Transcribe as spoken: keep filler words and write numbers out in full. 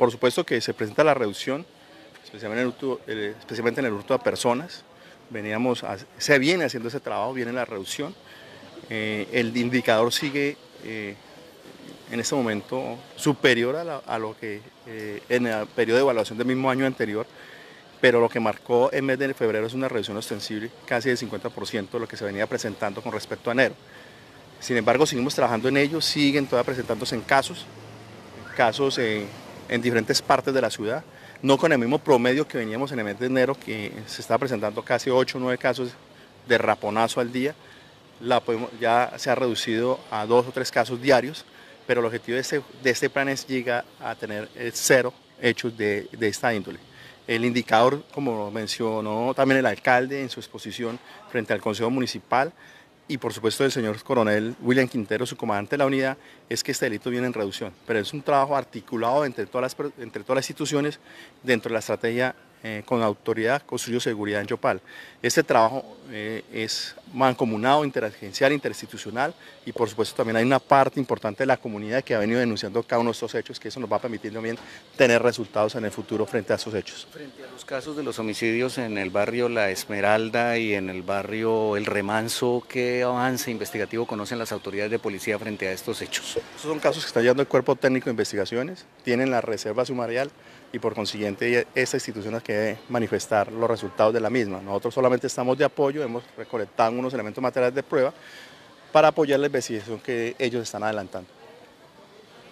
por supuesto que se presenta la reducción, especialmente en el hurto, eh, especialmente en el hurto a personas. Veníamos, a, se viene haciendo ese trabajo, viene la reducción. Eh, el indicador sigue eh, en este momento superior a, la, a lo que eh, en el periodo de evaluación del mismo año anterior, pero lo que marcó en mes de febrero es una reducción ostensible casi del cincuenta por ciento de lo que se venía presentando con respecto a enero. Sin embargo, seguimos trabajando en ello, siguen todavía presentándose en casos, casos en, en diferentes partes de la ciudad, no con el mismo promedio que veníamos en el mes de enero, que se estaba presentando casi ocho o nueve casos de raponazo al día. La podemos, ya se ha reducido a dos o tres casos diarios, pero el objetivo de este, de este plan es llegar a tener cero hechos de, de esta índole. El indicador, como mencionó también el alcalde en su exposición frente al Consejo Municipal, y por supuesto el señor coronel William Quintero, su comandante de la unidad, es que este delito viene en reducción, pero es un trabajo articulado entre todas las, entre todas las instituciones dentro de la estrategia eh, con autoridad construyó seguridad en Yopal. Este trabajo eh, es mancomunado, interagencial, interinstitucional, y por supuesto también hay una parte importante de la comunidad que ha venido denunciando cada uno de estos hechos, que eso nos va a permitir también tener resultados en el futuro frente a estos hechos. Frente a los casos de los homicidios en el barrio La Esmeralda y en el barrio El Remanso, ¿qué avance investigativo conocen las autoridades de policía frente a estos hechos? Estos son casos que está llevando el Cuerpo Técnico de Investigaciones, tienen la reserva sumarial y por consiguiente esta institución es que debe manifestar los resultados de la misma. Nosotros solamente estamos de apoyo, hemos recolectado unos elementos materiales de prueba para apoyar la investigación que ellos están adelantando.